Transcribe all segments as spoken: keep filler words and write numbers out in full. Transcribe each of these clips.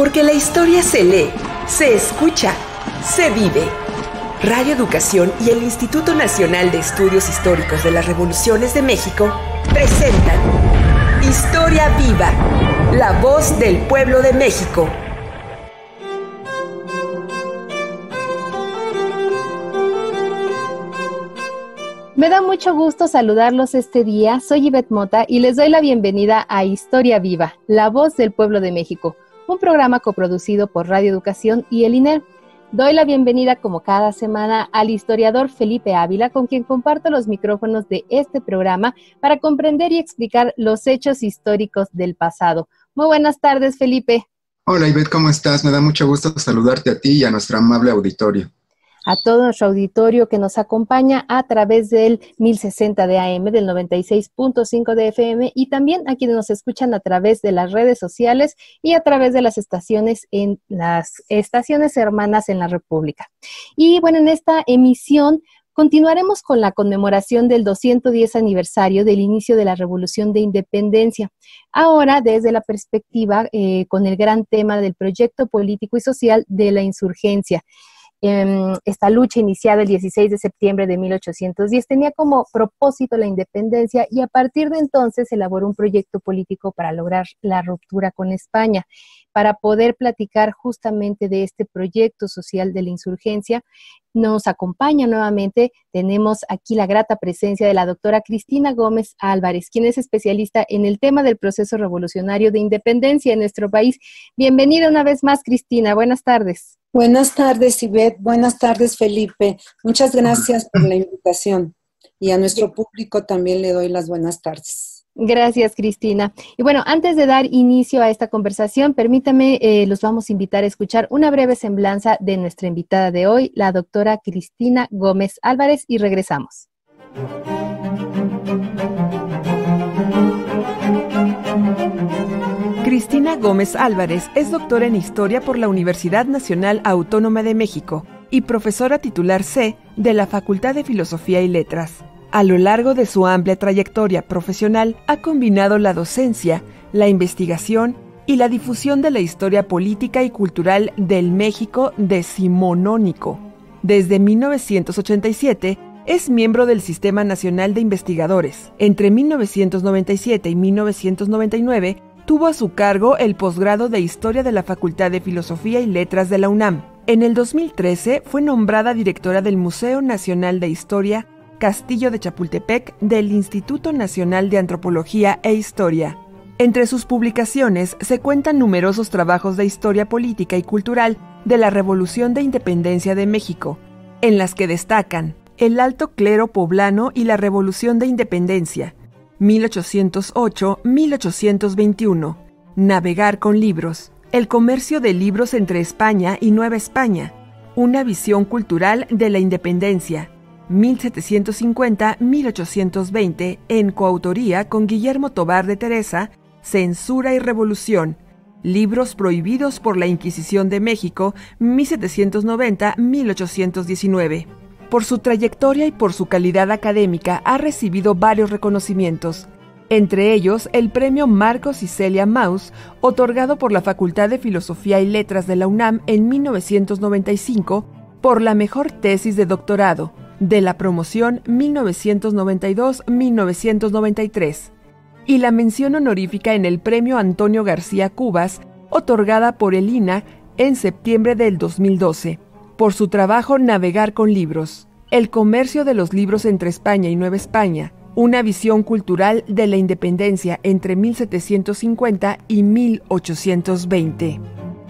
Porque la historia se lee, se escucha, se vive. Radio Educación y el Instituto Nacional de Estudios Históricos de las Revoluciones de México presentan Historia Viva, la voz del pueblo de México. Me da mucho gusto saludarlos este día. Soy Ivette Mota y les doy la bienvenida a Historia Viva, la voz del pueblo de México, un programa coproducido por Radio Educación y el I N E R. Doy la bienvenida como cada semana al historiador Felipe Ávila, con quien comparto los micrófonos de este programa para comprender y explicar los hechos históricos del pasado. Muy buenas tardes, Felipe. Hola, Ivette, ¿cómo estás? Me da mucho gusto saludarte a ti y a nuestro amable auditorio. A todo nuestro auditorio que nos acompaña a través del mil sesenta de A M, del noventa y seis punto cinco de F M, y también a quienes nos escuchan a través de las redes sociales y a través de las estaciones en las estaciones hermanas en la República. Y bueno, en esta emisión continuaremos con la conmemoración del doscientos diez aniversario del inicio de la Revolución de Independencia. Ahora, desde la perspectiva eh, con el gran tema del proyecto político y social de la insurgencia. Esta lucha iniciada el dieciséis de septiembre de mil ochocientos diez tenía como propósito la independencia y a partir de entonces elaboró un proyecto político para lograr la ruptura con España. Para poder platicar justamente de este proyecto social de la insurgencia, nos acompaña nuevamente, tenemos aquí la grata presencia de la doctora Cristina Gómez Álvarez, quien es especialista en el tema del proceso revolucionario de independencia en nuestro país. Bienvenida una vez más, Cristina, buenas tardes. Buenas tardes, Ivette. Buenas tardes, Felipe. Muchas gracias por la invitación. Y a nuestro público también le doy las buenas tardes. Gracias, Cristina. Y bueno, antes de dar inicio a esta conversación, permítame, eh, los vamos a invitar a escuchar una breve semblanza de nuestra invitada de hoy, la doctora Cristina Gómez Álvarez, y regresamos. Cristina Gómez Álvarez es doctora en Historia por la Universidad Nacional Autónoma de México y profesora titular C de la Facultad de Filosofía y Letras. A lo largo de su amplia trayectoria profesional, ha combinado la docencia, la investigación y la difusión de la historia política y cultural del México decimonónico. Desde mil novecientos ochenta y siete, es miembro del Sistema Nacional de Investigadores. Entre mil novecientos noventa y siete y mil novecientos noventa y nueve, tuvo a su cargo el posgrado de Historia de la Facultad de Filosofía y Letras de la UNAM. En el dos mil trece, fue nombrada directora del Museo Nacional de Historia Castillo de Chapultepec del Instituto Nacional de Antropología e Historia. Entre sus publicaciones se cuentan numerosos trabajos de historia política y cultural de la Revolución de Independencia de México, en las que destacan El Alto Clero Poblano y la Revolución de Independencia, mil ochocientos ocho a mil ochocientos veintiuno, Navegar con libros, El comercio de libros entre España y Nueva España, una visión cultural de la independencia, mil setecientos cincuenta a mil ochocientos veinte, en coautoría con Guillermo Tobar de Teresa, Censura y Revolución, libros prohibidos por la Inquisición de México, mil setecientos noventa a mil ochocientos diecinueve. Por su trayectoria y por su calidad académica ha recibido varios reconocimientos, entre ellos el premio Marcos y Celia Mauss, otorgado por la Facultad de Filosofía y Letras de la UNAM en mil novecientos noventa y cinco por la mejor tesis de doctorado, de la promoción mil novecientos noventa y dos a mil novecientos noventa y tres, y la mención honorífica en el premio Antonio García Cubas, otorgada por el I N A en septiembre del dos mil doce, por su trabajo Navegar con libros, el comercio de los libros entre España y Nueva España, una visión cultural de la independencia entre mil setecientos cincuenta y mil ochocientos veinte.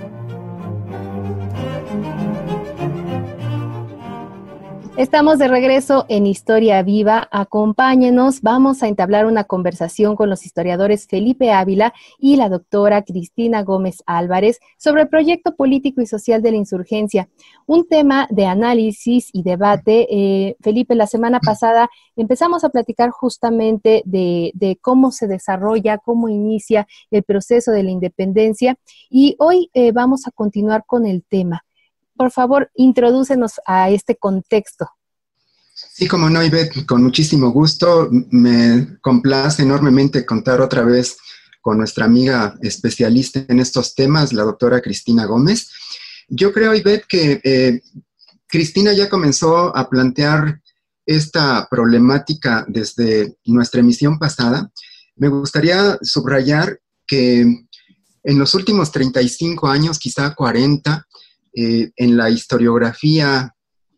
Estamos de regreso en Historia Viva. Acompáñenos, vamos a entablar una conversación con los historiadores Felipe Ávila y la doctora Cristina Gómez Álvarez sobre el proyecto político y social de la insurgencia. Un tema de análisis y debate. Eh, Felipe, la semana pasada empezamos a platicar justamente de, de cómo se desarrolla, cómo inicia el proceso de la independencia, y hoy eh, vamos a continuar con el tema. Por favor, introdúcenos a este contexto. Sí, como no, Ivette, con muchísimo gusto. Me complace enormemente contar otra vez con nuestra amiga especialista en estos temas, la doctora Cristina Gómez. Yo creo, Ivette, que eh, Cristina ya comenzó a plantear esta problemática desde nuestra emisión pasada. Me gustaría subrayar que en los últimos treinta y cinco años, quizá cuarenta, eh, en la historiografía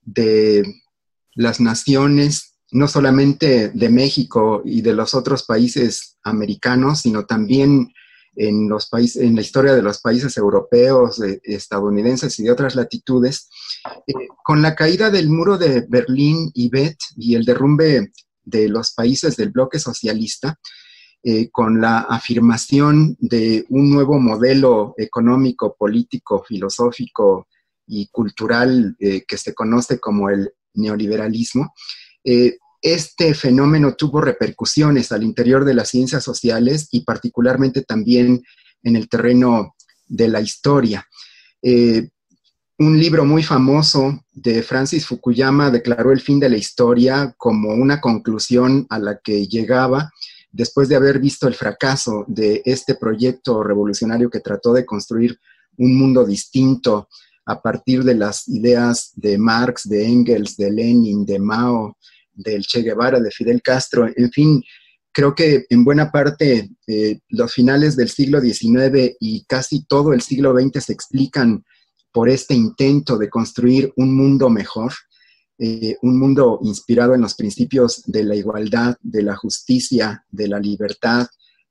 de las naciones, no solamente de México y de los otros países americanos, sino también en, los países, en la historia de los países europeos, eh, estadounidenses y de otras latitudes, eh, con la caída del muro de Berlín, Ivette, y el derrumbe de los países del bloque socialista, eh, con la afirmación de un nuevo modelo económico, político, filosófico y cultural eh, que se conoce como el neoliberalismo, eh, este fenómeno tuvo repercusiones al interior de las ciencias sociales y particularmente también en el terreno de la historia. Eh, un libro muy famoso de Francis Fukuyama declaró el fin de la historia como una conclusión a la que llegaba después de haber visto el fracaso de este proyecto revolucionario que trató de construir un mundo distinto a partir de las ideas de Marx, de Engels, de Lenin, de Mao, del Che Guevara, de Fidel Castro. En fin, creo que en buena parte eh, los finales del siglo diecinueve y casi todo el siglo veinte se explican por este intento de construir un mundo mejor, eh, un mundo inspirado en los principios de la igualdad, de la justicia, de la libertad,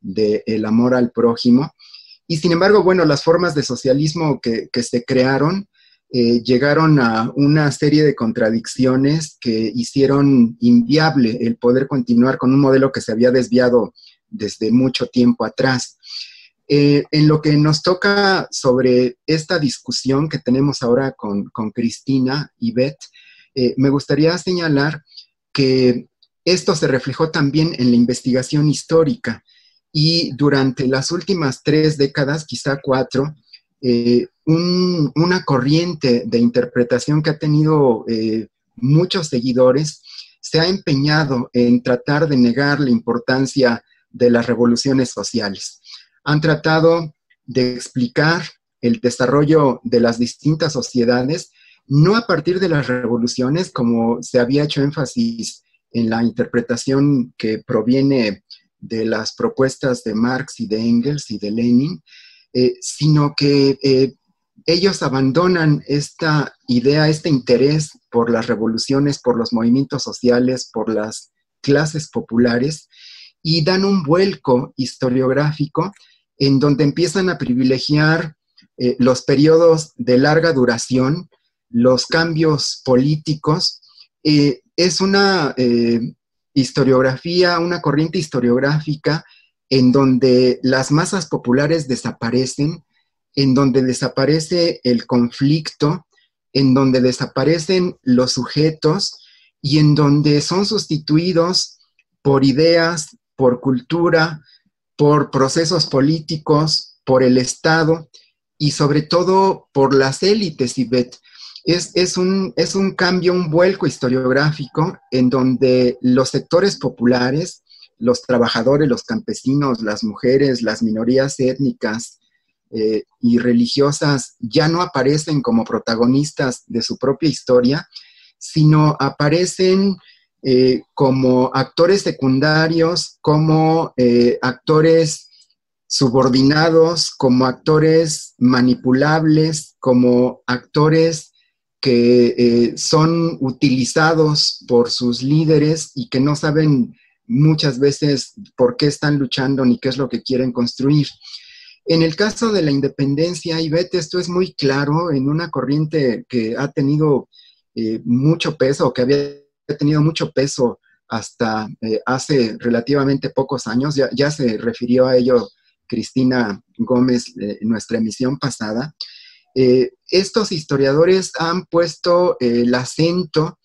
del amor al prójimo. Y sin embargo, bueno, las formas de socialismo que, que se crearon eh, llegaron a una serie de contradicciones que hicieron inviable el poder continuar con un modelo que se había desviado desde mucho tiempo atrás. Eh, en lo que nos toca sobre esta discusión que tenemos ahora con, con Cristina y Ivette, eh, me gustaría señalar que esto se reflejó también en la investigación histórica. Y durante las últimas tres décadas, quizá cuatro, eh, un, una corriente de interpretación que ha tenido eh, muchos seguidores se ha empeñado en tratar de negar la importancia de las revoluciones sociales. Han tratado de explicar el desarrollo de las distintas sociedades, no a partir de las revoluciones, como se había hecho énfasis en la interpretación que proviene de las propuestas de Marx y de Engels y de Lenin, eh, sino que eh, ellos abandonan esta idea, este interés por las revoluciones, por los movimientos sociales, por las clases populares, y dan un vuelco historiográfico en donde empiezan a privilegiar eh, los periodos de larga duración, los cambios políticos. Eh, es una eh, historiografía, una corriente historiográfica en donde las masas populares desaparecen, en donde desaparece el conflicto, en donde desaparecen los sujetos y en donde son sustituidos por ideas, por cultura, por procesos políticos, por el Estado y sobre todo por las élites, Ivette. Es, es, un, es un cambio, un vuelco historiográfico en donde los sectores populares, los trabajadores, los campesinos, las mujeres, las minorías étnicas eh, y religiosas ya no aparecen como protagonistas de su propia historia, sino aparecen eh, como actores secundarios, como eh, actores subordinados, como actores manipulables, como actores que eh, son utilizados por sus líderes y que no saben muchas veces por qué están luchando ni qué es lo que quieren construir. En el caso de la independencia, Ivette, esto es muy claro en una corriente que ha tenido eh, mucho peso, o que había tenido mucho peso hasta eh, hace relativamente pocos años. Ya, ya se refirió a ello Cristina Gómez eh, en nuestra emisión pasada. Eh, estos historiadores han puesto eh, el acento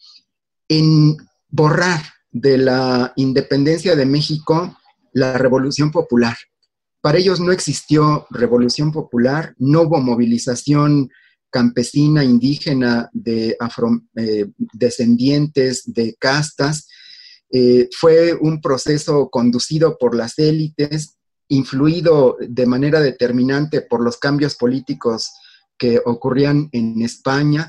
en borrar de la independencia de México la Revolución Popular. Para ellos no existió Revolución Popular, no hubo movilización campesina, indígena, de afrodescendientes, eh, de castas. Eh, fue un proceso conducido por las élites influido de manera determinante por los cambios políticos que ocurrían en España,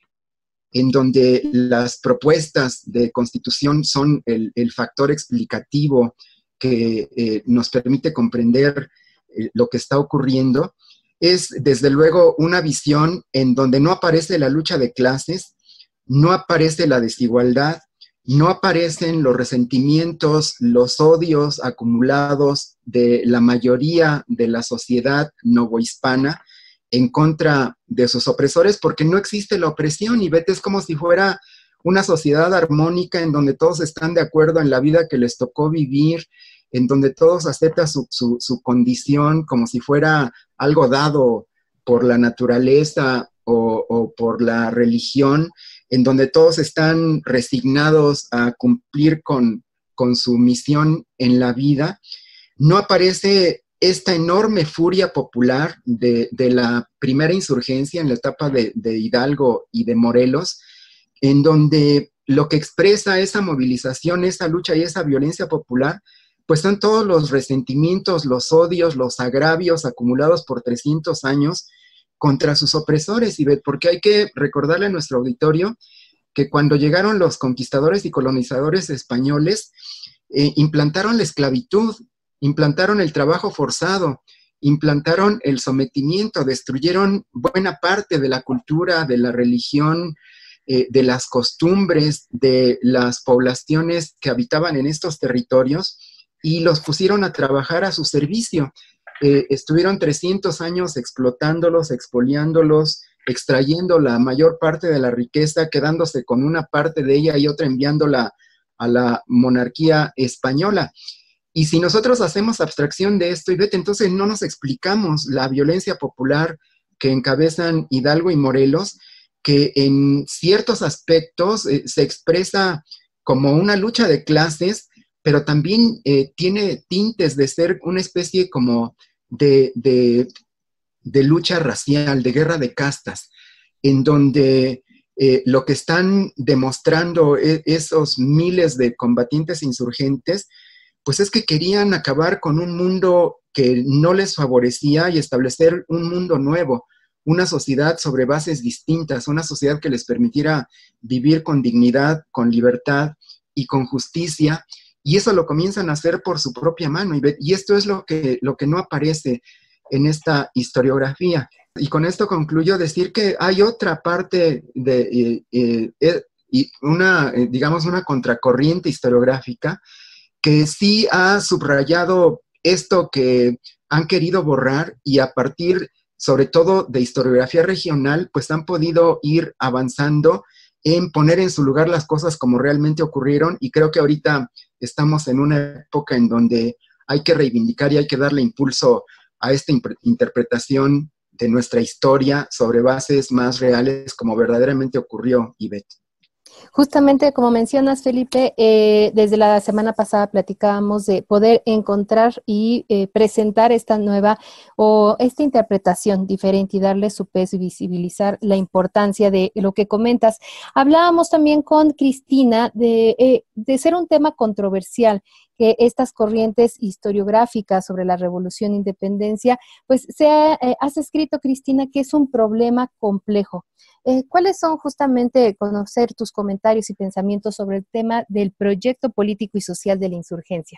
en donde las propuestas de constitución son el, el factor explicativo que eh, nos permite comprender eh, lo que está ocurriendo, es desde luego una visión en donde no aparece la lucha de clases, no aparece la desigualdad, no aparecen los resentimientos, los odios acumulados de la mayoría de la sociedad novohispana en contra de sus opresores, porque no existe la opresión, y vete, es como si fuera una sociedad armónica en donde todos están de acuerdo en la vida que les tocó vivir, en donde todos aceptan su, su, su condición como si fuera algo dado por la naturaleza o, o por la religión, en donde todos están resignados a cumplir con, con su misión en la vida. No aparece esta enorme furia popular de, de la primera insurgencia en la etapa de, de Hidalgo y de Morelos, en donde lo que expresa esa movilización, esa lucha y esa violencia popular, pues son todos los resentimientos, los odios, los agravios acumulados por trescientos años contra sus opresores, Ivette, porque hay que recordarle a nuestro auditorio que cuando llegaron los conquistadores y colonizadores españoles, eh, implantaron la esclavitud, implantaron el trabajo forzado, implantaron el sometimiento, destruyeron buena parte de la cultura, de la religión, eh, de las costumbres de las poblaciones que habitaban en estos territorios y los pusieron a trabajar a su servicio. Eh, estuvieron trescientos años explotándolos, expoliándolos, extrayendo la mayor parte de la riqueza, quedándose con una parte de ella y otra enviándola a la monarquía española. Y si nosotros hacemos abstracción de esto, y vete, entonces no nos explicamos la violencia popular que encabezan Hidalgo y Morelos, que en ciertos aspectos eh, se expresa como una lucha de clases, pero también eh, tiene tintes de ser una especie como de, de, de lucha racial, de guerra de castas, en donde eh, lo que están demostrando es, esos miles de combatientes insurgentes, pues es que querían acabar con un mundo que no les favorecía y establecer un mundo nuevo, una sociedad sobre bases distintas, una sociedad que les permitiera vivir con dignidad, con libertad y con justicia, y eso lo comienzan a hacer por su propia mano, y, y esto es lo que, lo que no aparece en esta historiografía. Y con esto concluyo decir que hay otra parte de eh, eh, eh, una, eh, digamos, una contracorriente historiográfica que sí ha subrayado esto que han querido borrar, y a partir, sobre todo, de historiografía regional, pues han podido ir avanzando en poner en su lugar las cosas como realmente ocurrieron, y creo que ahorita estamos en una época en donde hay que reivindicar y hay que darle impulso a esta interpretación de nuestra historia sobre bases más reales como verdaderamente ocurrió, Ivette. Justamente como mencionas, Felipe, eh, desde la semana pasada platicábamos de poder encontrar y eh, presentar esta nueva o esta interpretación diferente y darle su peso y visibilizar la importancia de lo que comentas. Hablábamos también con Cristina de, eh, de ser un tema controversial, que estas corrientes historiográficas sobre la Revolución e Independencia, pues se ha, eh, has escrito, Cristina, que es un problema complejo. Eh, ¿Cuáles son justamente, conocer tus comentarios y pensamientos sobre el tema del proyecto político y social de la insurgencia?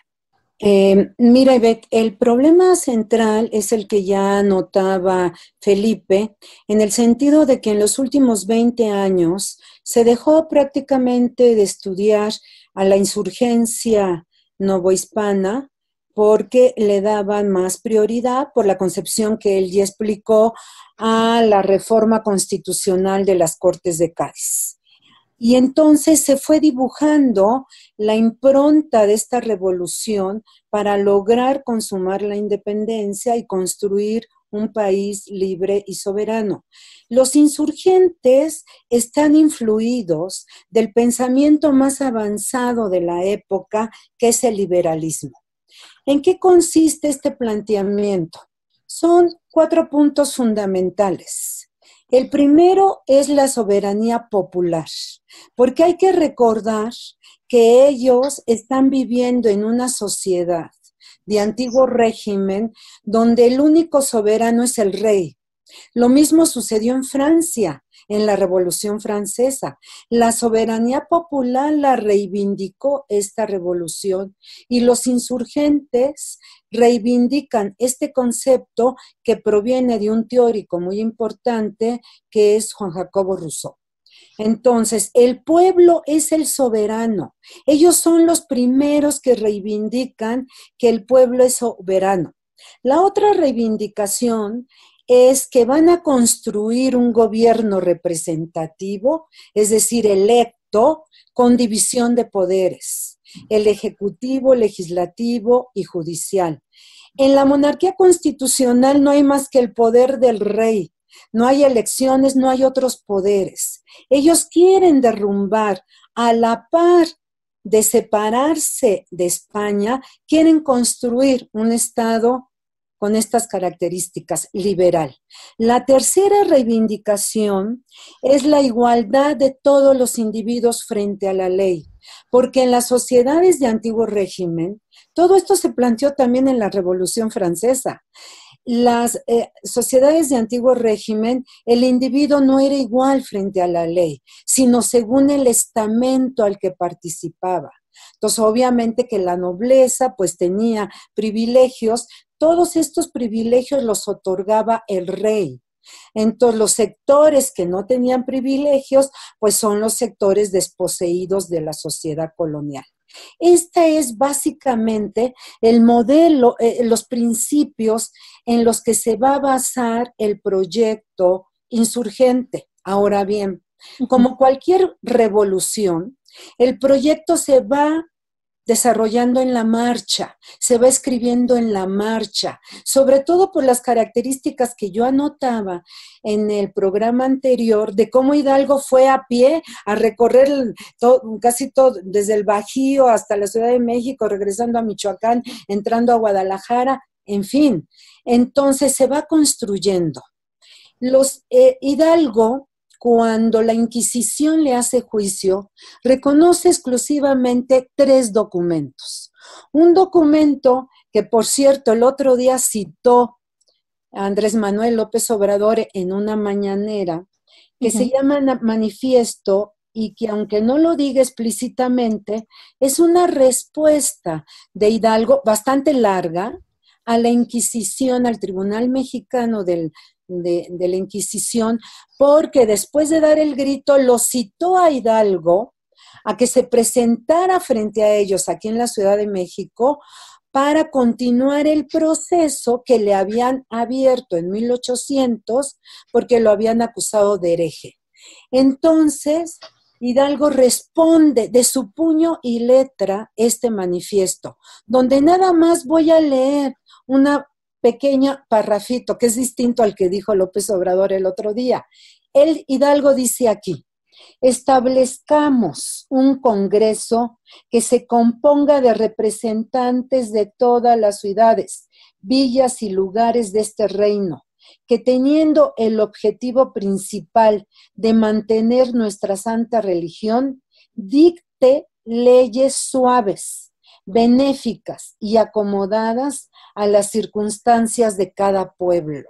Eh, mira, Ivette, el problema central es el que ya notaba Felipe, en el sentido de que en los últimos veinte años se dejó prácticamente de estudiar a la insurgencia novohispana porque le daban más prioridad por la concepción que él ya explicó a la reforma constitucional de las Cortes de Cádiz. Y entonces se fue dibujando la impronta de esta revolución para lograr consumar la independencia y construir un país libre y soberano. Los insurgentes están influidos del pensamiento más avanzado de la época, que es el liberalismo. ¿En qué consiste este planteamiento? Son cuatro puntos fundamentales. El primero es la soberanía popular, porque hay que recordar que ellos están viviendo en una sociedad de antiguo régimen donde el único soberano es el rey. Lo mismo sucedió en Francia, en la Revolución Francesa. La soberanía popular la reivindicó esta revolución y los insurgentes reivindican este concepto que proviene de un teórico muy importante que es Juan Jacobo Rousseau. Entonces, el pueblo es el soberano. Ellos son los primeros que reivindican que el pueblo es soberano. La otra reivindicación es que van a construir un gobierno representativo, es decir, electo, con división de poderes, el ejecutivo, legislativo y judicial. En la monarquía constitucional no hay más que el poder del rey, no hay elecciones, no hay otros poderes. Ellos quieren derrumbar a la par de separarse de España, quieren construir un Estado con estas características, liberal. La tercera reivindicación es la igualdad de todos los individuos frente a la ley, porque en las sociedades de antiguo régimen, todo esto se planteó también en la Revolución Francesa. Las eh, sociedades de antiguo régimen, el individuo no era igual frente a la ley, sino según el estamento al que participaba. Entonces, obviamente que la nobleza pues tenía privilegios, todos estos privilegios los otorgaba el rey. Entonces, los sectores que no tenían privilegios, pues son los sectores desposeídos de la sociedad colonial. Este es básicamente el modelo, eh, los principios en los que se va a basar el proyecto insurgente. Ahora bien, como cualquier revolución, el proyecto se va desarrollando en la marcha, se va escribiendo en la marcha, sobre todo por las características que yo anotaba en el programa anterior de cómo Hidalgo fue a pie a recorrer todo, casi todo, desde el Bajío hasta la Ciudad de México, regresando a Michoacán, entrando a Guadalajara, en fin. Entonces se va construyendo. Los eh, Hidalgo, cuando la Inquisición le hace juicio, reconoce exclusivamente tres documentos. Un documento que, por cierto, el otro día citó a Andrés Manuel López Obrador en una mañanera, que uh-huh. se llama Manifiesto y que, aunque no lo diga explícitamente, es una respuesta de Hidalgo bastante larga a la Inquisición, al Tribunal Mexicano del De, de la Inquisición, porque después de dar el grito lo citó a Hidalgo a que se presentara frente a ellos aquí en la Ciudad de México para continuar el proceso que le habían abierto en mil ochocientos porque lo habían acusado de hereje. Entonces, Hidalgo responde de su puño y letra este manifiesto, donde nada más voy a leer una pequeño parrafito, que es distinto al que dijo López Obrador el otro día. El Hidalgo dice aquí: establezcamos un Congreso que se componga de representantes de todas las ciudades, villas y lugares de este reino, que teniendo el objetivo principal de mantener nuestra santa religión, dicte leyes suaves, benéficas y acomodadas a las circunstancias de cada pueblo.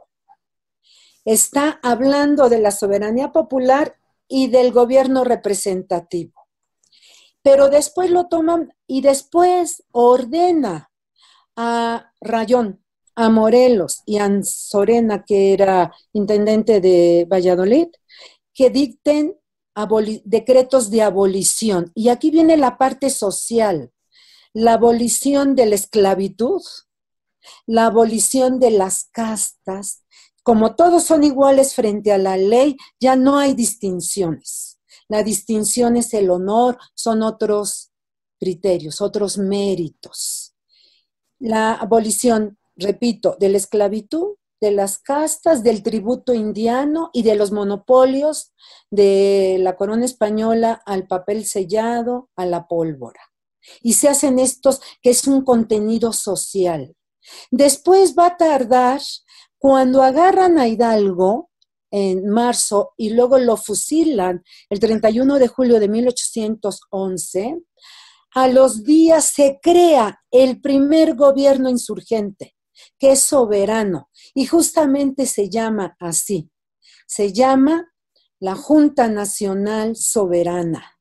Está hablando de la soberanía popular y del gobierno representativo. Pero después lo toman y después ordena a Rayón, a Morelos y a Anzorena, que era intendente de Valladolid, que dicten aboli- decretos de abolición. Y aquí viene la parte social, la abolición de la esclavitud, la abolición de las castas. Como todos son iguales frente a la ley, ya no hay distinciones. La distinción es el honor, son otros criterios, otros méritos. La abolición, repito, de la esclavitud, de las castas, del tributo indiano y de los monopolios de la corona española al papel sellado, a la pólvora. Y se hacen estos, que es un contenido social. Después va a tardar, cuando agarran a Hidalgo en marzo y luego lo fusilan el treinta y uno de julio de mil ochocientos once, a los días se crea el primer gobierno insurgente, que es soberano, y justamente se llama así, se llama la Junta Nacional Soberana.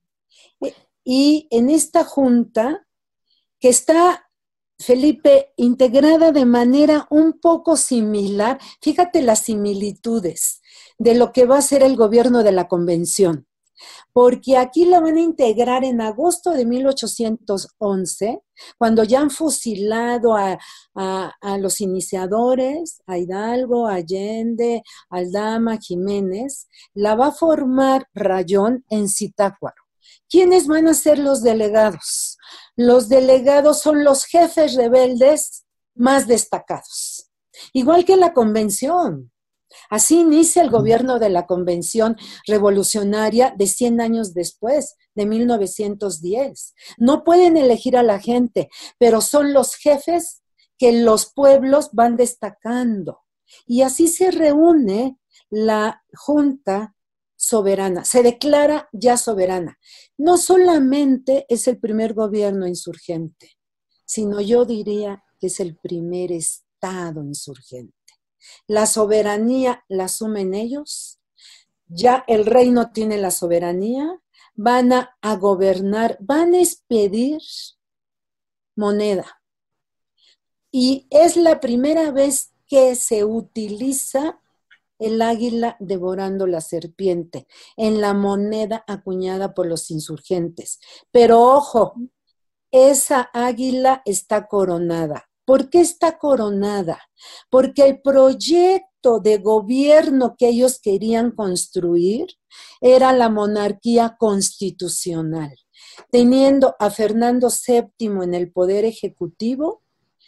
Y en esta junta, que está, Felipe, integrada de manera un poco similar, fíjate las similitudes de lo que va a ser el gobierno de la Convención, porque aquí la van a integrar en agosto de mil ochocientos once, cuando ya han fusilado a, a, a los iniciadores, a Hidalgo, a Allende, a Aldama, Jiménez, la va a formar Rayón en Zitácuaro. ¿Quiénes van a ser los delegados? Los delegados son los jefes rebeldes más destacados, igual que la Convención. Así inicia el gobierno de la Convención Revolucionaria de cien años después, de mil novecientos diez. No pueden elegir a la gente, pero son los jefes que los pueblos van destacando. Y así se reúne la Junta Soberana, se declara ya soberana. No solamente es el primer gobierno insurgente, sino yo diría que es el primer Estado insurgente. La soberanía la asumen ellos, ya el rey no tiene la soberanía, van a, a gobernar, van a expedir moneda. Y es la primera vez que se utiliza el águila devorando la serpiente en la moneda acuñada por los insurgentes. Pero ojo, esa águila está coronada. ¿Por qué está coronada? Porque el proyecto de gobierno que ellos querían construir era la monarquía constitucional, teniendo a Fernando séptimo en el poder ejecutivo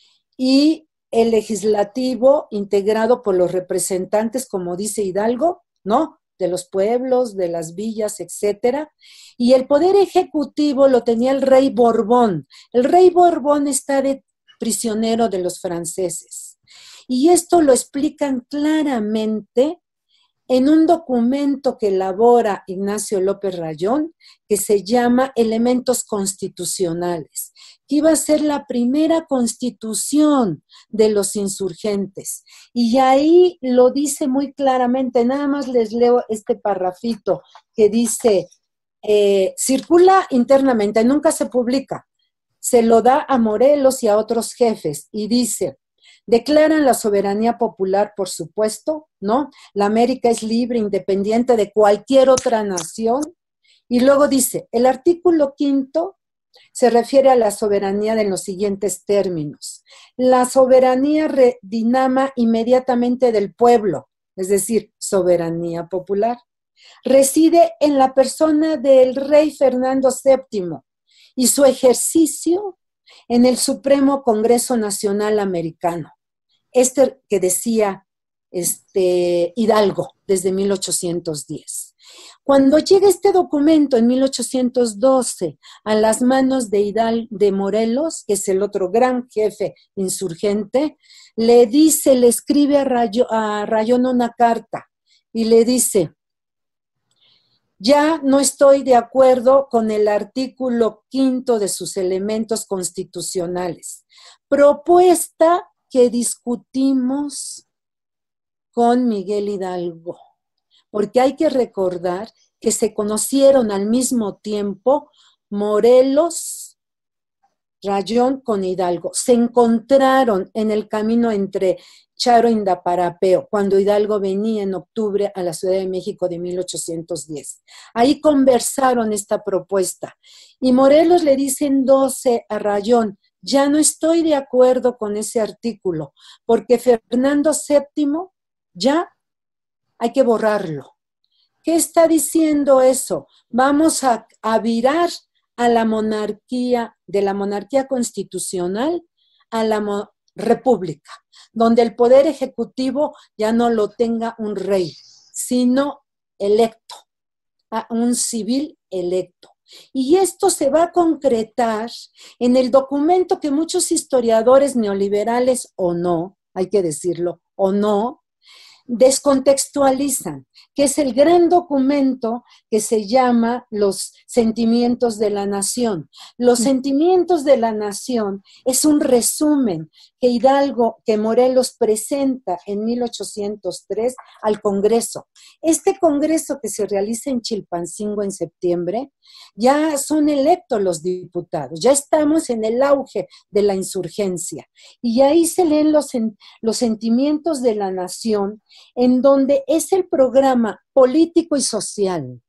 y el legislativo integrado por los representantes, como dice Hidalgo, ¿no?, de los pueblos, de las villas, etcétera, y el poder ejecutivo lo tenía el rey Borbón. El rey Borbón está de prisionero de los franceses. Y esto lo explican claramente en un documento que elabora Ignacio López Rayón, que se llama Elementos Constitucionales, que iba a ser la primera constitución de los insurgentes. Y ahí lo dice muy claramente, nada más les leo este parrafito que dice, eh, circula internamente, nunca se publica, se lo da a Morelos y a otros jefes, y dice, declaran la soberanía popular, por supuesto, ¿no? La América es libre, independiente de cualquier otra nación. Y luego dice, el artículo quinto se refiere a la soberanía en los siguientes términos. La soberanía dinama inmediatamente del pueblo, es decir, soberanía popular. Reside en la persona del rey Fernando séptimo y su ejercicio en el Supremo Congreso Nacional Americano. Este que decía este, Hidalgo desde mil ochocientos diez. Cuando llega este documento en mil ochocientos doce a las manos de Hidalgo de Morelos, que es el otro gran jefe insurgente, le dice, le escribe a, Rayo, a Rayón una carta y le dice, ya no estoy de acuerdo con el artículo quinto de sus elementos constitucionales. Propuesta que discutimos con Miguel Hidalgo, porque hay que recordar que se conocieron al mismo tiempo Morelos, Rayón con Hidalgo. Se encontraron en el camino entre Charo e Indaparapeo, cuando Hidalgo venía en octubre a la Ciudad de México de mil ochocientos diez. Ahí conversaron esta propuesta. Y Morelos le dice en doce a Rayón, ya no estoy de acuerdo con ese artículo, porque Fernando séptimo ya hay que borrarlo. ¿Qué está diciendo eso? Vamos a, a virar a la monarquía, de la monarquía constitucional a la mo- república, donde el poder ejecutivo ya no lo tenga un rey, sino electo, a un civil electo. Y esto se va a concretar en el documento que muchos historiadores neoliberales o no, hay que decirlo, o no, descontextualizan. que es el gran documento que se llama Los Sentimientos de la Nación. Los Sentimientos de la Nación es un resumen que Hidalgo, que Morelos presenta en mil ochocientos tres al Congreso. Este Congreso que se realiza en Chilpancingo en septiembre, ya son electos los diputados, ya estamos en el auge de la insurgencia. Y ahí se leen los, los sentimientos de la nación, en donde es el programa político y social.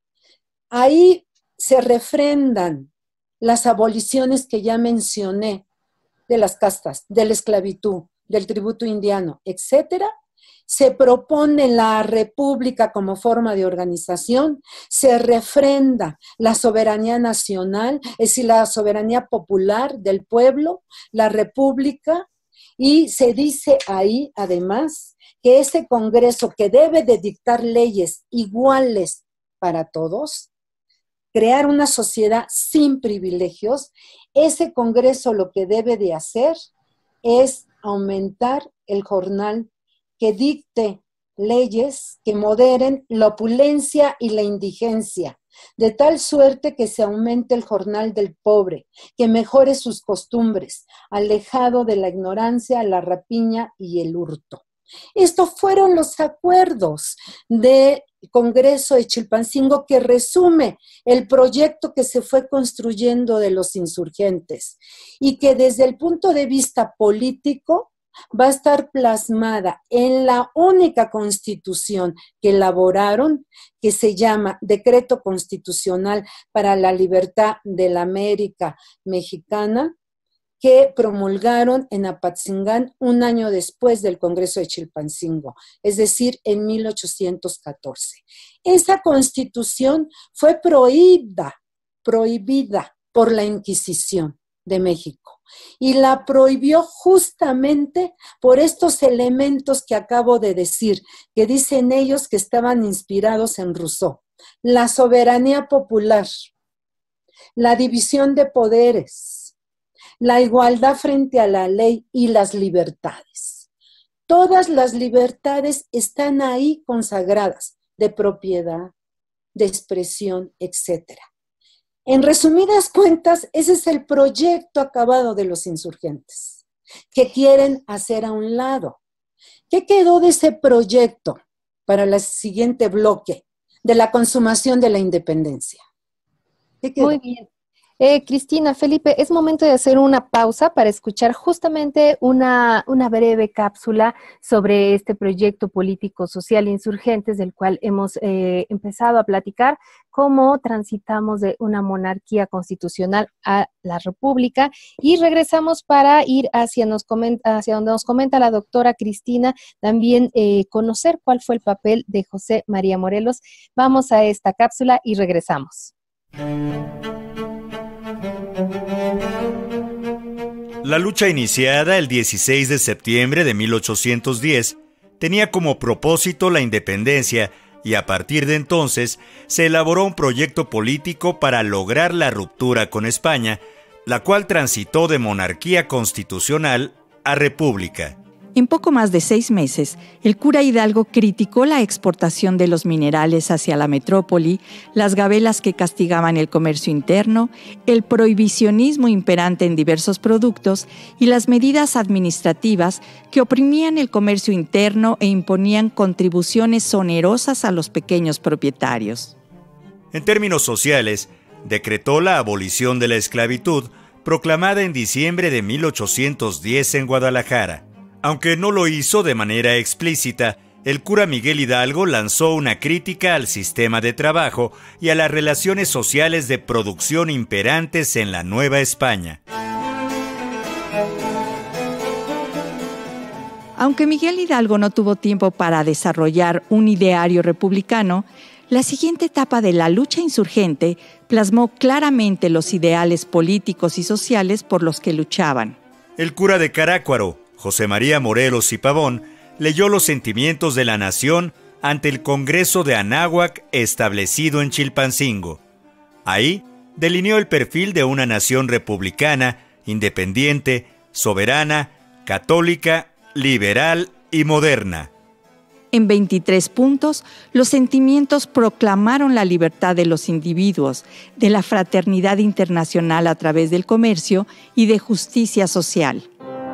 Ahí se refrendan las aboliciones que ya mencioné, de las castas, de la esclavitud, del tributo indiano, etcétera. Se propone la república como forma de organización, se refrenda la soberanía nacional, es decir, la soberanía popular del pueblo, la república, y se dice ahí, además, que ese Congreso que debe de dictar leyes iguales para todos, crear una sociedad sin privilegios, ese Congreso lo que debe de hacer es aumentar el jornal que dicte leyes que moderen la opulencia y la indigencia, de tal suerte que se aumente el jornal del pobre, que mejore sus costumbres, alejado de la ignorancia, la rapiña y el hurto. Estos fueron los acuerdos del Congreso de Chilpancingo, que resume el proyecto que se fue construyendo de los insurgentes y que desde el punto de vista político va a estar plasmada en la única constitución que elaboraron, que se llama Decreto Constitucional para la Libertad de la América Mexicana, que promulgaron en Apatzingán un año después del Congreso de Chilpancingo, es decir, en mil ochocientos catorce. Esa constitución fue prohibida, prohibida por la Inquisición de México, y la prohibió justamente por estos elementos que acabo de decir, que dicen ellos que estaban inspirados en Rousseau: la soberanía popular, la división de poderes, la igualdad frente a la ley y las libertades. Todas las libertades están ahí consagradas, de propiedad, de expresión, etcétera. En resumidas cuentas, ese es el proyecto acabado de los insurgentes, que quieren hacer a un lado. ¿Qué quedó de ese proyecto para el siguiente bloque de la consumación de la independencia? ¿Qué quedó? Muy bien. Eh, Cristina, Felipe, es momento de hacer una pausa para escuchar justamente una, una breve cápsula sobre este proyecto político social Insurgentes, del cual hemos eh, empezado a platicar, cómo transitamos de una monarquía constitucional a la república, y regresamos para ir hacia, nos comenta, hacia donde nos comenta la doctora Cristina, también eh, conocer cuál fue el papel de José María Morelos. Vamos a esta cápsula y regresamos. La lucha iniciada el dieciséis de septiembre de mil ochocientos diez tenía como propósito la independencia, y a partir de entonces se elaboró un proyecto político para lograr la ruptura con España, la cual transitó de monarquía constitucional a república. En poco más de seis meses, el cura Hidalgo criticó la exportación de los minerales hacia la metrópoli, las gabelas que castigaban el comercio interno, el prohibicionismo imperante en diversos productos y las medidas administrativas que oprimían el comercio interno e imponían contribuciones onerosas a los pequeños propietarios. En términos sociales, decretó la abolición de la esclavitud, proclamada en diciembre de mil ochocientos diez en Guadalajara. Aunque no lo hizo de manera explícita, el cura Miguel Hidalgo lanzó una crítica al sistema de trabajo y a las relaciones sociales de producción imperantes en la Nueva España. Aunque Miguel Hidalgo no tuvo tiempo para desarrollar un ideario republicano, la siguiente etapa de la lucha insurgente plasmó claramente los ideales políticos y sociales por los que luchaban. El cura de Carácuaro, José María Morelos y Pavón, leyó los sentimientos de la nación ante el Congreso de Anáhuac establecido en Chilpancingo. Ahí delineó el perfil de una nación republicana, independiente, soberana, católica, liberal y moderna. En veintitrés puntos, los sentimientos proclamaron la libertad de los individuos, de la fraternidad internacional a través del comercio y de justicia social.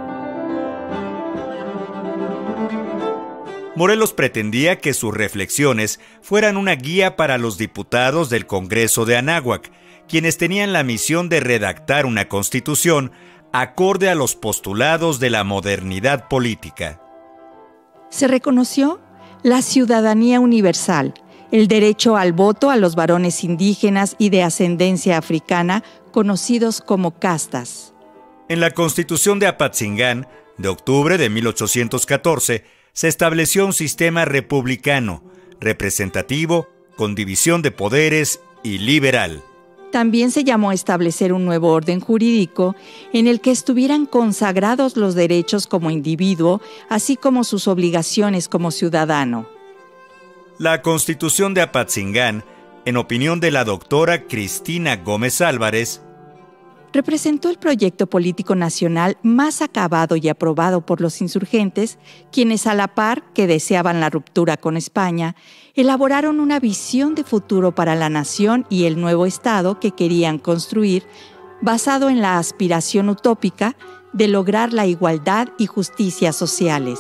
Morelos pretendía que sus reflexiones fueran una guía para los diputados del Congreso de Anáhuac, quienes tenían la misión de redactar una constitución acorde a los postulados de la modernidad política. Se reconoció la ciudadanía universal, el derecho al voto a los varones indígenas y de ascendencia africana, conocidos como castas. En la Constitución de Apatzingán, de octubre de mil ochocientos catorce, se estableció un sistema republicano, representativo, con división de poderes y liberal. También se llamó a establecer un nuevo orden jurídico en el que estuvieran consagrados los derechos como individuo, así como sus obligaciones como ciudadano. La Constitución de Apatzingán, en opinión de la doctora Cristina Gómez Álvarez, representó el proyecto político nacional más acabado y aprobado por los insurgentes, quienes a la par que deseaban la ruptura con España, elaboraron una visión de futuro para la nación y el nuevo Estado que querían construir, basado en la aspiración utópica de lograr la igualdad y justicia sociales.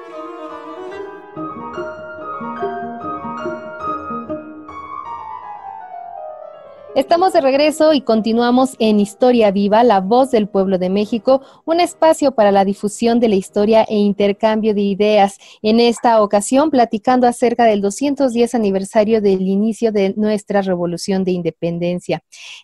Estamos de regreso y continuamos en Historia Viva, la voz del pueblo de México, un espacio para la difusión de la historia e intercambio de ideas. En esta ocasión, platicando acerca del doscientos diez aniversario del inicio de nuestra Revolución de Independencia.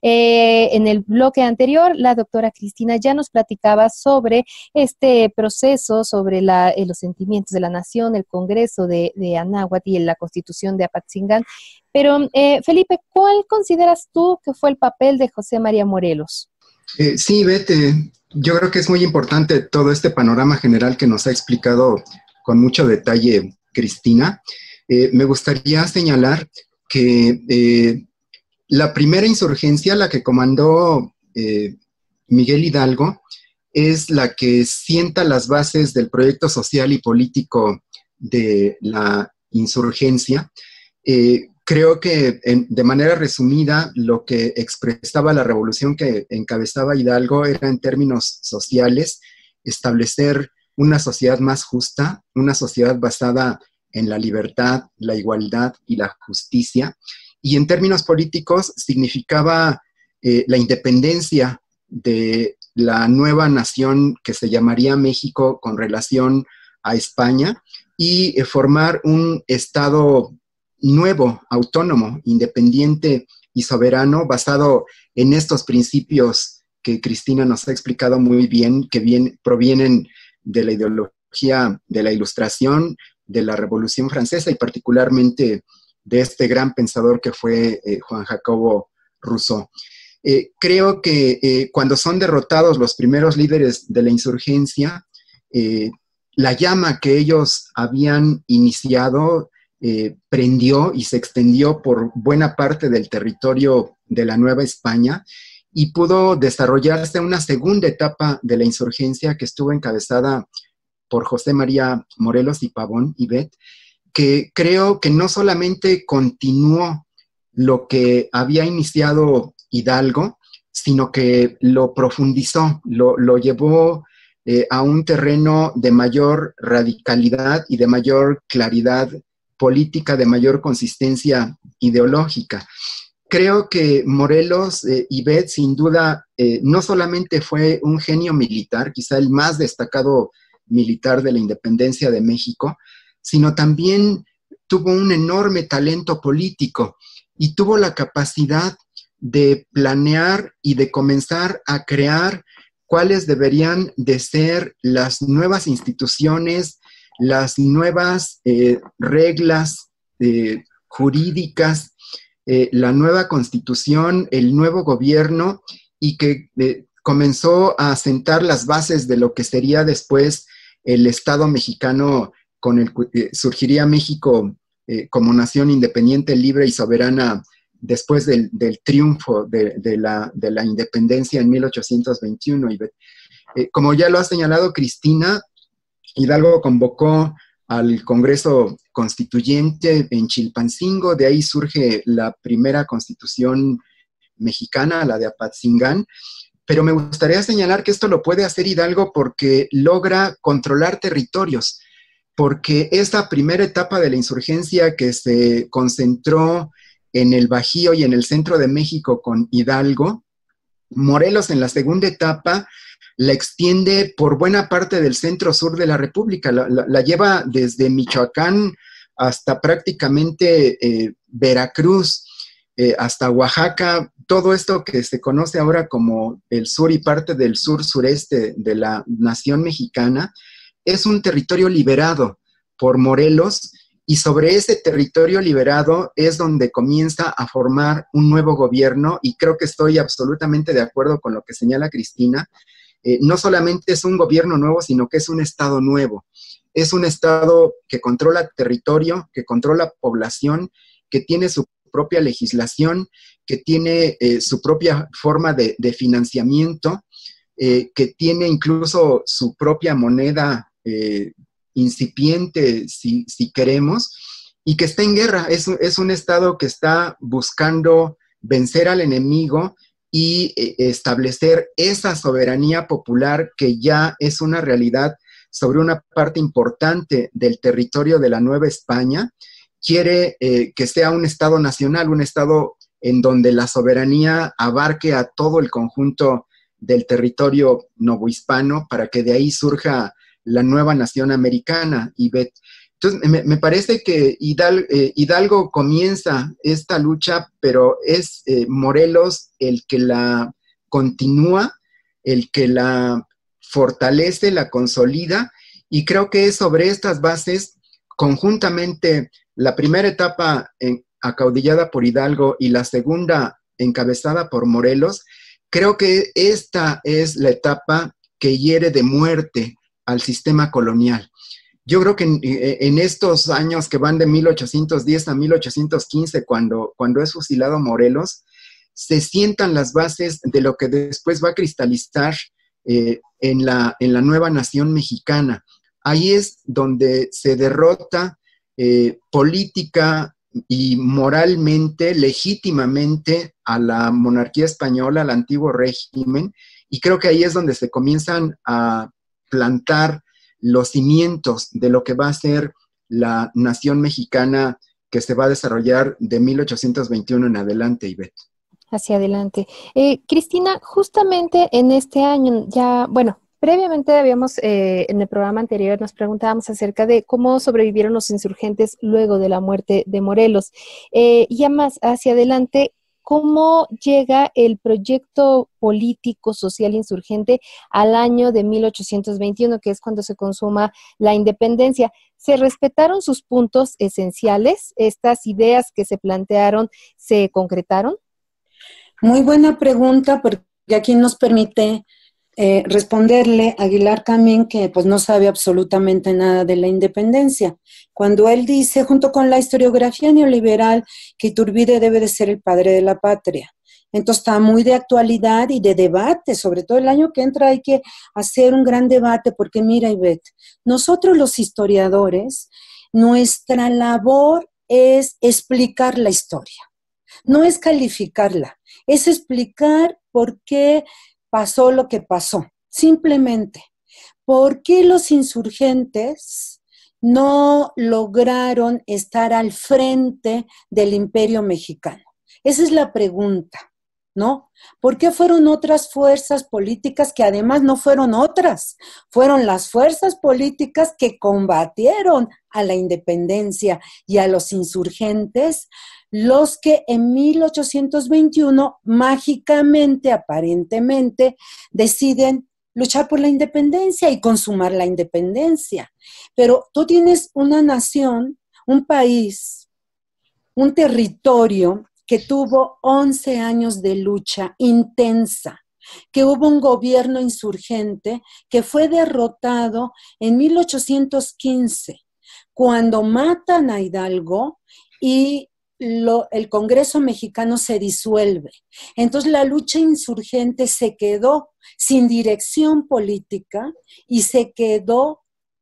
Eh, en el bloque anterior, la doctora Cristina ya nos platicaba sobre este proceso, sobre la, eh, los sentimientos de la nación, el Congreso de, de Anáhuac y la Constitución de Apatzingán. Pero, eh, Felipe, ¿cuál consideras tú que fue el papel de José María Morelos? Eh, sí, Beth, eh, yo creo que es muy importante todo este panorama general que nos ha explicado con mucho detalle Cristina. Eh, me gustaría señalar que eh, la primera insurgencia, la que comandó eh, Miguel Hidalgo, es la que sienta las bases del proyecto social y político de la insurgencia. Eh, Creo que en, de manera resumida lo que expresaba la revolución que encabezaba Hidalgo era en términos sociales establecer una sociedad más justa, una sociedad basada en la libertad, la igualdad y la justicia. Y en términos políticos significaba eh, la independencia de la nueva nación que se llamaría México con relación a España y eh, formar un Estado nuevo, autónomo, independiente y soberano, basado en estos principios que Cristina nos ha explicado muy bien, que bien, provienen de la ideología de la Ilustración, de la Revolución Francesa y particularmente de este gran pensador que fue eh, Juan Jacobo Rousseau. Eh, creo que eh, cuando son derrotados los primeros líderes de la insurgencia, eh, la llama que ellos habían iniciado Eh, prendió y se extendió por buena parte del territorio de la Nueva España y pudo desarrollarse una segunda etapa de la insurgencia que estuvo encabezada por José María Morelos y Pavón y Bet, que creo que no solamente continuó lo que había iniciado Hidalgo, sino que lo profundizó, lo, lo llevó eh, a un terreno de mayor radicalidad y de mayor claridad política, de mayor consistencia ideológica. Creo que Morelos eh, y Bet, sin duda, eh, no solamente fue un genio militar, quizá el más destacado militar de la independencia de México, sino también tuvo un enorme talento político y tuvo la capacidad de planear y de comenzar a crear cuáles deberían de ser las nuevas instituciones, las nuevas eh, reglas eh, jurídicas, eh, la nueva constitución, el nuevo gobierno, y que eh, comenzó a sentar las bases de lo que sería después el Estado mexicano, con el que eh, surgiría México eh, como nación independiente, libre y soberana después del, del triunfo de, de, la, de la independencia en mil ochocientos veintiuno. Y, eh, como ya lo ha señalado Cristina, Hidalgo convocó al Congreso Constituyente en Chilpancingo, de ahí surge la primera constitución mexicana, la de Apatzingán, pero me gustaría señalar que esto lo puede hacer Hidalgo porque logra controlar territorios, porque esa primera etapa de la insurgencia que se concentró en el Bajío y en el centro de México con Hidalgo, Morelos en la segunda etapa la extiende por buena parte del centro-sur de la República, la, la, la lleva desde Michoacán hasta prácticamente eh, Veracruz, eh, hasta Oaxaca, todo esto que se conoce ahora como el sur y parte del sur-sureste de la nación mexicana, es un territorio liberado por Morelos, y sobre ese territorio liberado es donde comienza a formar un nuevo gobierno, y creo que estoy absolutamente de acuerdo con lo que señala Cristina. Eh, no solamente es un gobierno nuevo, sino que es un estado nuevo. Es un estado que controla territorio, que controla población, que tiene su propia legislación, que tiene eh, su propia forma de, de financiamiento, eh, que tiene incluso su propia moneda eh, incipiente, si, si queremos, y que está en guerra. Es, es un estado que está buscando vencer al enemigo y eh, establecer esa soberanía popular que ya es una realidad sobre una parte importante del territorio de la Nueva España. Quiere eh, que sea un estado nacional, un estado en donde la soberanía abarque a todo el conjunto del territorio novohispano para que de ahí surja la nueva nación americana, Ivette. Entonces, me, me parece que Hidalgo, eh, Hidalgo comienza esta lucha, pero es eh, Morelos el que la continúa, el que la fortalece, la consolida, y creo que es sobre estas bases, conjuntamente, la primera etapa en, acaudillada por Hidalgo y la segunda encabezada por Morelos, creo que esta es la etapa que hiere de muerte al sistema colonial. Yo creo que en, en estos años que van de mil ochocientos diez a mil ochocientos quince, cuando, cuando es fusilado Morelos, se sientan las bases de lo que después va a cristalizar eh, en, la, en la nueva nación mexicana. Ahí es donde se derrota eh, política y moralmente, legítimamente, a la monarquía española, al antiguo régimen, y creo que ahí es donde se comienzan a plantar los cimientos de lo que va a ser la nación mexicana que se va a desarrollar de mil ochocientos veintiuno en adelante, Ivette. Hacia adelante. Eh, Cristina, justamente en este año ya, bueno, previamente habíamos, eh, en el programa anterior nos preguntábamos acerca de cómo sobrevivieron los insurgentes luego de la muerte de Morelos. Eh, y ya más hacia adelante, ¿cómo llega el proyecto político social insurgente al año de mil ochocientos veintiuno, que es cuando se consuma la independencia? ¿Se respetaron sus puntos esenciales? ¿Estas ideas que se plantearon se concretaron? Muy buena pregunta, porque aquí nos permite eh, responderle a Aguilar Camín, que pues no sabe absolutamente nada de la independencia. Cuando él dice, junto con la historiografía neoliberal, que Iturbide debe de ser el padre de la patria. Entonces está muy de actualidad y de debate, sobre todo el año que entra hay que hacer un gran debate, porque mira, Ivette, nosotros los historiadores, nuestra labor es explicar la historia, no es calificarla, es explicar por qué pasó lo que pasó, simplemente, por qué los insurgentes no lograron estar al frente del Imperio Mexicano. Esa es la pregunta, ¿no? ¿Por qué fueron otras fuerzas políticas que además no fueron otras? Fueron las fuerzas políticas que combatieron a la independencia y a los insurgentes, los que en mil ochocientos veintiuno mágicamente, aparentemente, deciden luchar por la independencia y consumar la independencia. Pero tú tienes una nación, un país, un territorio que tuvo once años de lucha intensa, que hubo un gobierno insurgente que fue derrotado en mil ochocientos quince, cuando matan a Hidalgo y Lo, el Congreso mexicano se disuelve. Entonces la lucha insurgente se quedó sin dirección política y se quedó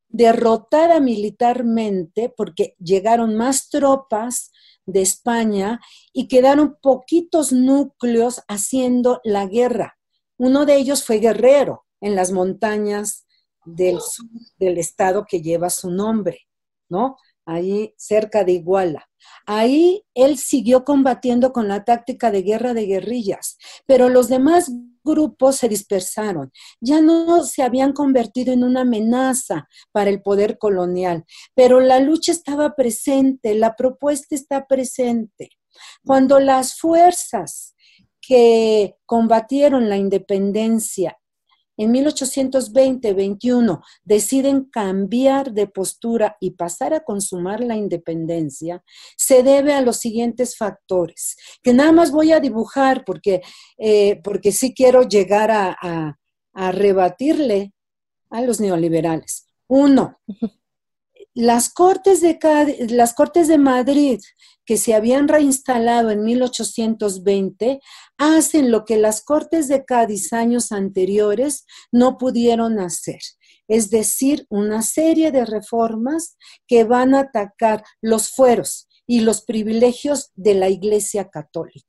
derrotada militarmente porque llegaron más tropas de España y quedaron poquitos núcleos haciendo la guerra. Uno de ellos fue Guerrero, en las montañas del sur del estado que lleva su nombre, ¿no? Ahí cerca de Iguala. Ahí él siguió combatiendo con la táctica de guerra de guerrillas, pero los demás grupos se dispersaron. Ya no se habían convertido en una amenaza para el poder colonial, pero la lucha estaba presente, la propuesta está presente. Cuando las fuerzas que combatieron la independencia en mil ochocientos veinte veintiuno deciden cambiar de postura y pasar a consumar la independencia, se debe a los siguientes factores, que nada más voy a dibujar porque, eh, porque sí quiero llegar a, a, a rebatirle a los neoliberales. Uno, las Cortes de Cádiz, las Cortes de Madrid, que se habían reinstalado en mil ochocientos veinte, hacen lo que las Cortes de Cádiz años anteriores no pudieron hacer, es decir, una serie de reformas que van a atacar los fueros y los privilegios de la Iglesia Católica.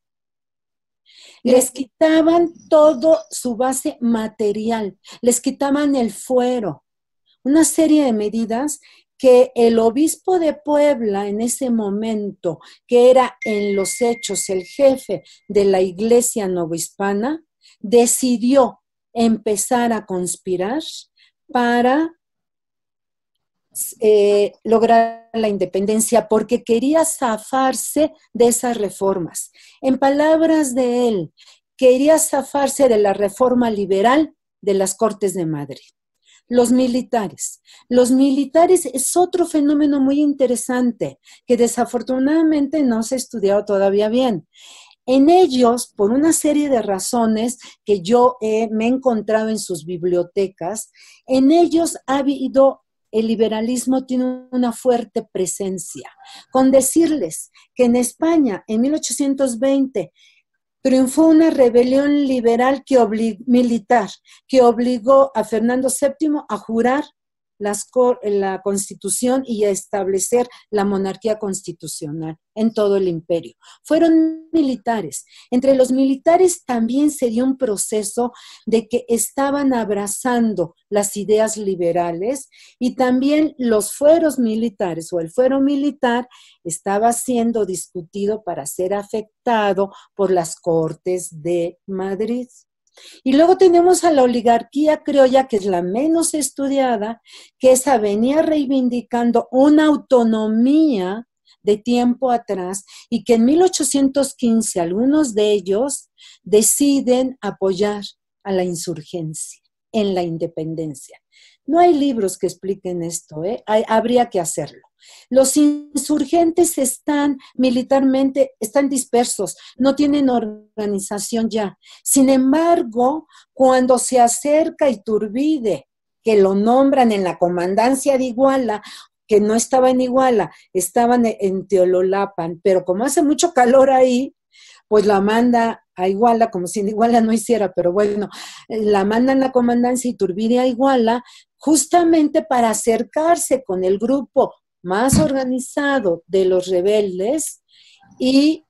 Les quitaban todo su base material, les quitaban el fuero, una serie de medidas que el obispo de Puebla en ese momento, que era en los hechos el jefe de la iglesia novohispana, decidió empezar a conspirar para eh, lograr la independencia, porque quería zafarse de esas reformas. En palabras de él, quería zafarse de la reforma liberal de las Cortes de Madrid. Los militares. Los militares es otro fenómeno muy interesante que desafortunadamente no se ha estudiado todavía bien. En ellos, por una serie de razones que yo eh, me he encontrado en sus bibliotecas, en ellos ha habido, el liberalismo tiene una fuerte presencia. Con decirles que en España, en mil ochocientos veinte, triunfó una rebelión liberal que oblig, militar que obligó a Fernando séptimo a jurar las, la Constitución y a establecer la monarquía constitucional en todo el imperio. Fueron militares. Entre los militares también se dio un proceso de que estaban abrazando las ideas liberales y también los fueros militares o el fuero militar estaba siendo discutido para ser afectado por las Cortes de Madrid. Y luego tenemos a la oligarquía criolla, que es la menos estudiada, que esa venía reivindicando una autonomía de tiempo atrás y que en mil ochocientos quince algunos de ellos deciden apoyar a la insurgencia en la independencia. No hay libros que expliquen esto, ¿eh? Hay, habría que hacerlo. Los insurgentes están militarmente, están dispersos, no tienen organización ya. Sin embargo, cuando se acerca Iturbide, que lo nombran en la comandancia de Iguala, que no estaba en Iguala, estaban en Teololapan, pero como hace mucho calor ahí, pues la manda a Iguala, como si en Iguala no hiciera, pero bueno, la mandan la comandancia Iturbide a Iguala, justamente para acercarse con el grupo más organizado de los rebeldes y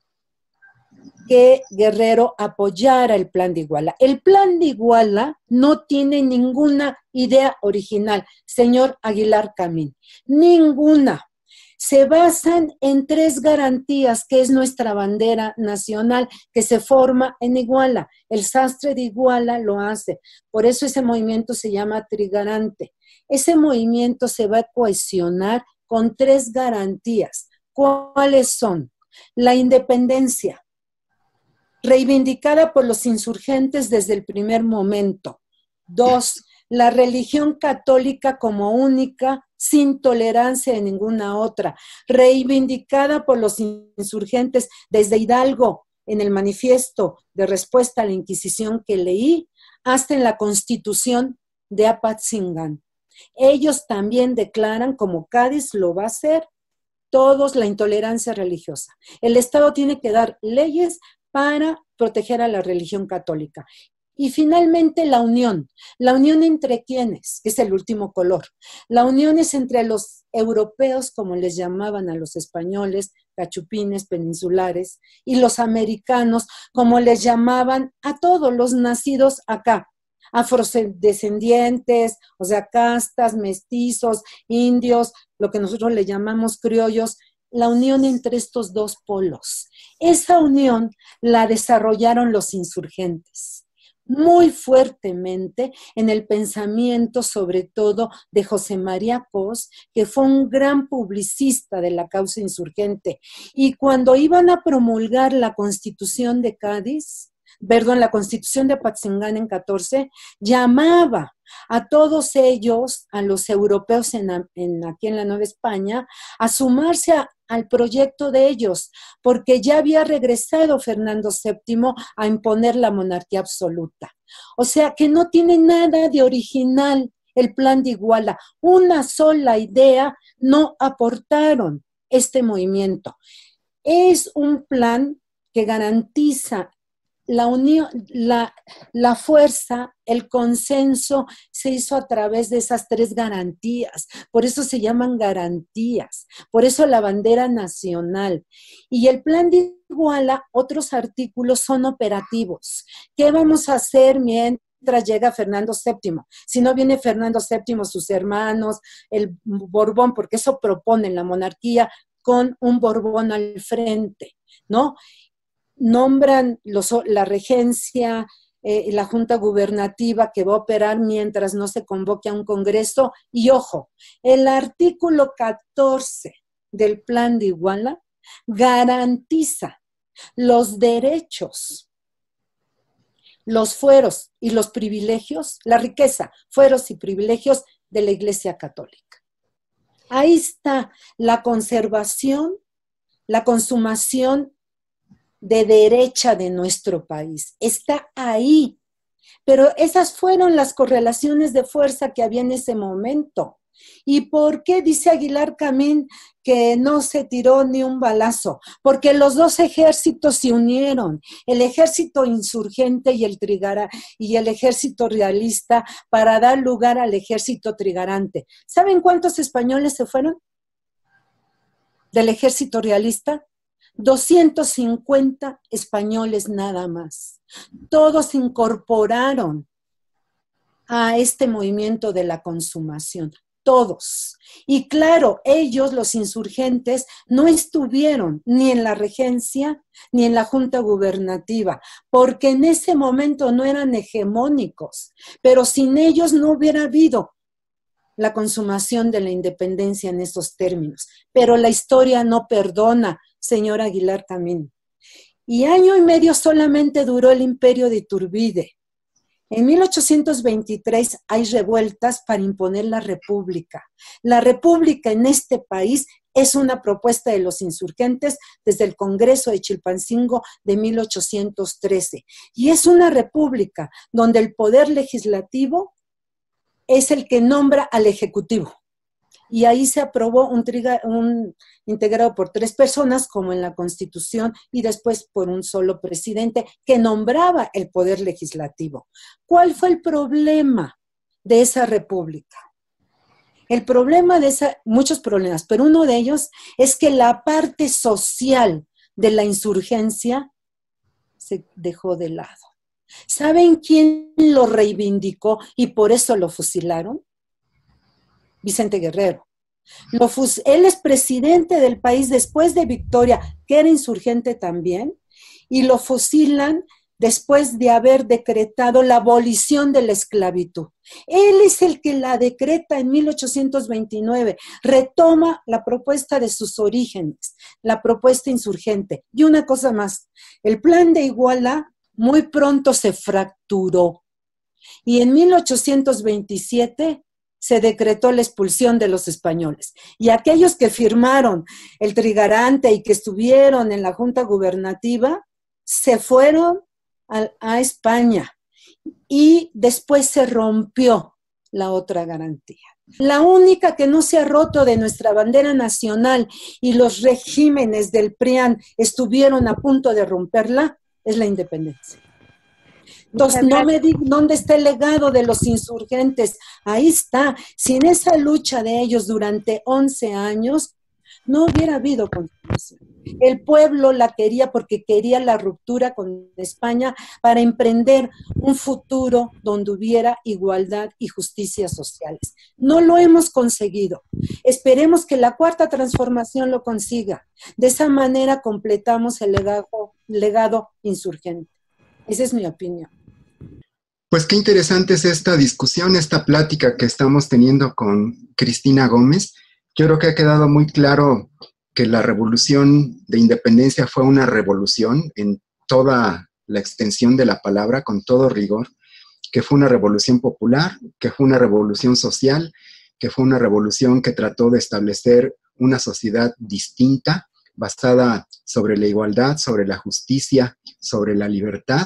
que Guerrero apoyara el plan de Iguala. El plan de Iguala no tiene ninguna idea original, señor Aguilar Camín, ninguna. Se basan en tres garantías, que es nuestra bandera nacional, que se forma en Iguala. El sastre de Iguala lo hace, por eso ese movimiento se llama trigarante. Ese movimiento se va a cohesionar con tres garantías. ¿Cuáles son? La independencia, reivindicada por los insurgentes desde el primer momento. Dos, la religión católica como única, sin tolerancia de ninguna otra, reivindicada por los insurgentes desde Hidalgo, en el manifiesto de respuesta a la Inquisición que leí, hasta en la Constitución de Apatzingán. Ellos también declaran, como Cádiz lo va a hacer, todos la intolerancia religiosa. El Estado tiene que dar leyes para proteger a la religión católica. Y finalmente la unión. ¿La unión entre quiénes? Es el último color. La unión es entre los europeos, como les llamaban a los españoles, cachupines, peninsulares, y los americanos, como les llamaban a todos los nacidos acá, afrodescendientes, o sea, castas, mestizos, indios, lo que nosotros le llamamos criollos, la unión entre estos dos polos. Esa unión la desarrollaron los insurgentes muy fuertemente en el pensamiento, sobre todo de José María Cos, que fue un gran publicista de la causa insurgente. Y cuando iban a promulgar la Constitución de Cádiz, perdón, la Constitución de Apatzingán en catorce, llamaba a todos ellos, a los europeos en, en, aquí en la Nueva España, a sumarse a, al proyecto de ellos, porque ya había regresado Fernando séptimo a imponer la monarquía absoluta. O sea que no tiene nada de original el plan de Iguala, una sola idea no aportaron este movimiento. Es un plan que garantiza la unión, la, la fuerza, el consenso se hizo a través de esas tres garantías, por eso se llaman garantías, por eso la bandera nacional. Y el plan de Iguala, otros artículos son operativos. ¿Qué vamos a hacer mientras llega Fernando séptimo? Si no viene Fernando séptimo, sus hermanos, el Borbón, porque eso proponen la monarquía con un Borbón al frente, ¿no? Nombran los, la regencia, eh, la junta gubernativa que va a operar mientras no se convoque a un congreso. Y ojo, el artículo catorce del plan de Iguala garantiza los derechos, los fueros y los privilegios, la riqueza, fueros y privilegios de la Iglesia Católica. Ahí está la conservación, la consumación de derecha de nuestro país. Está ahí. Pero esas fueron las correlaciones de fuerza que había en ese momento. ¿Y por qué dice Aguilar Camín que no se tiró ni un balazo? Porque los dos ejércitos se unieron, el ejército insurgente y el, trigara, y el ejército realista, para dar lugar al ejército trigarante. ¿Saben cuántos españoles se fueron del ejército realista? doscientos cincuenta españoles nada más. Todos se incorporaron a este movimiento de la consumación. Todos. Y claro, ellos, los insurgentes, no estuvieron ni en la regencia ni en la junta gubernativa, porque en ese momento no eran hegemónicos, pero sin ellos no hubiera habido la consumación de la independencia en esos términos. Pero la historia no perdona, señor Aguilar Camín. Y año y medio solamente duró el imperio de Iturbide. En mil ochocientos veintitrés hay revueltas para imponer la república. La república en este país es una propuesta de los insurgentes desde el Congreso de Chilpancingo de mil ochocientos trece. Y es una república donde el poder legislativo es el que nombra al ejecutivo. Y ahí se aprobó un, triga, un integrado por tres personas, como en la Constitución, y después por un solo presidente que nombraba el poder legislativo. ¿Cuál fue el problema de esa república? El problema de esa, muchos problemas, pero uno de ellos es que la parte social de la insurgencia se dejó de lado. ¿Saben quién lo reivindicó y por eso lo fusilaron? Vicente Guerrero. Lo fus- él es presidente del país después de Victoria, que era insurgente también, y lo fusilan después de haber decretado la abolición de la esclavitud. Él es el que la decreta en mil ochocientos veintinueve, retoma la propuesta de sus orígenes, la propuesta insurgente. Y una cosa más, el plan de Iguala muy pronto se fracturó, y en mil ochocientos veintisiete se decretó la expulsión de los españoles. Y aquellos que firmaron el trigarante y que estuvieron en la junta gubernativa, se fueron a, a España. Y después se rompió la otra garantía. La única que no se ha roto de nuestra bandera nacional y los regímenes del P R I A N estuvieron a punto de romperla es la independencia. Entonces, no me digan dónde está el legado de los insurgentes. Ahí está. Si en esa lucha de ellos durante once años no hubiera habido constitución. El pueblo la quería porque quería la ruptura con España para emprender un futuro donde hubiera igualdad y justicia sociales. No lo hemos conseguido. Esperemos que la cuarta transformación lo consiga. De esa manera completamos el legado, legado insurgente. Esa es mi opinión. Pues qué interesante es esta discusión, esta plática que estamos teniendo con Cristina Gómez. Yo creo que ha quedado muy claro que la revolución de independencia fue una revolución en toda la extensión de la palabra, con todo rigor, que fue una revolución popular, que fue una revolución social, que fue una revolución que trató de establecer una sociedad distinta, basada sobre la igualdad, sobre la justicia, sobre la libertad,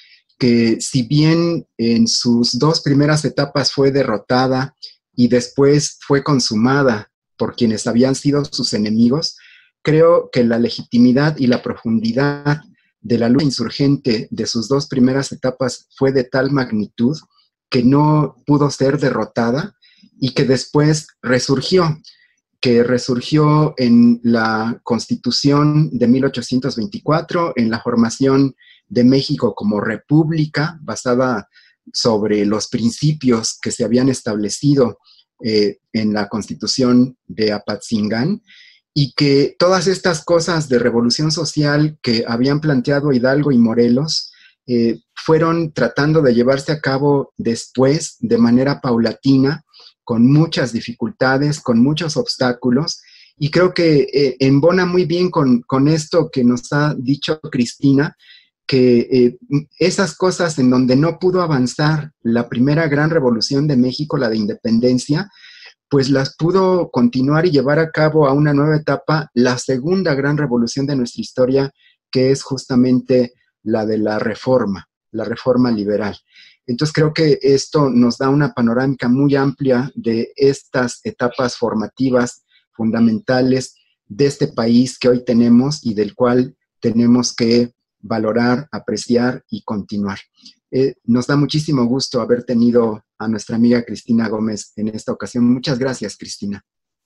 que si bien en sus dos primeras etapas fue derrotada y después fue consumada por quienes habían sido sus enemigos, creo que la legitimidad y la profundidad de la lucha insurgente de sus dos primeras etapas fue de tal magnitud que no pudo ser derrotada y que después resurgió, que resurgió en la Constitución de mil ochocientos veinticuatro, en la formación de México como república, basada sobre los principios que se habían establecido eh, en la Constitución de Apatzingán, y que todas estas cosas de revolución social que habían planteado Hidalgo y Morelos eh, fueron tratando de llevarse a cabo después de manera paulatina, con muchas dificultades, con muchos obstáculos, y creo que eh, embona muy bien con, con esto que nos ha dicho Cristina, que eh, esas cosas en donde no pudo avanzar la primera gran revolución de México, la de independencia, pues las pudo continuar y llevar a cabo a una nueva etapa, la segunda gran revolución de nuestra historia, que es justamente la de la reforma, la reforma liberal. Entonces creo que esto nos da una panorámica muy amplia de estas etapas formativas fundamentales de este país que hoy tenemos y del cual tenemos que valorar, apreciar y continuar. Eh, nos da muchísimo gusto haber tenido a nuestra amiga Cristina Gómez en esta ocasión. Muchas gracias, Cristina.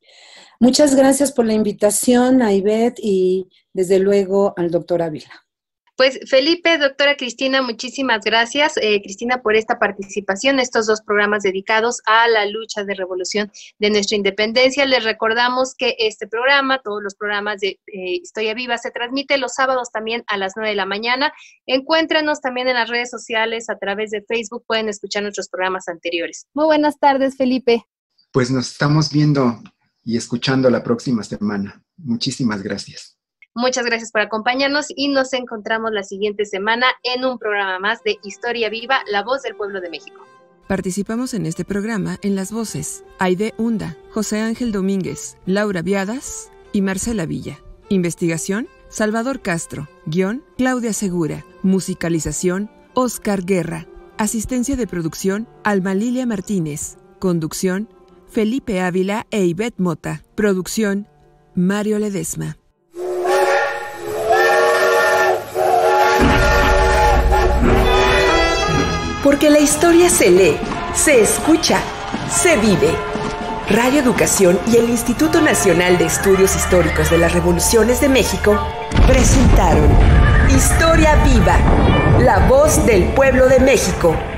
Muchas gracias por la invitación a Ivette y desde luego al doctor Ávila. Pues Felipe, doctora Cristina, muchísimas gracias, eh, Cristina, por esta participación, estos dos programas dedicados a la lucha de revolución de nuestra independencia. Les recordamos que este programa, todos los programas de eh, Historia Viva, se transmite los sábados también a las nueve de la mañana. Encuéntranos también en las redes sociales, a través de Facebook, pueden escuchar nuestros programas anteriores. Muy buenas tardes, Felipe. Pues nos estamos viendo y escuchando la próxima semana. Muchísimas gracias. Muchas gracias por acompañarnos y nos encontramos la siguiente semana en un programa más de Historia Viva, la voz del pueblo de México. Participamos en este programa en las voces Aide Hunda, José Ángel Domínguez, Laura Viadas y Marcela Villa. Investigación, Salvador Castro. Guión, Claudia Segura. Musicalización, Oscar Guerra. Asistencia de producción, Alma Lilia Martínez. Conducción, Felipe Ávila e Ivette Mota. Producción, Mario Ledesma. Porque la historia se lee, se escucha, se vive. Radio Educación y el Instituto Nacional de Estudios Históricos de las Revoluciones de México presentaron Historia Viva, la voz del pueblo de México.